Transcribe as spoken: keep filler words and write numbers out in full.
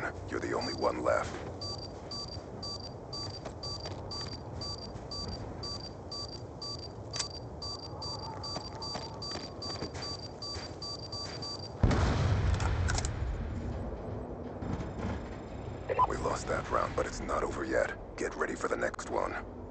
You're the only one left. We lost that round, but it's not over yet. Get ready for the next one.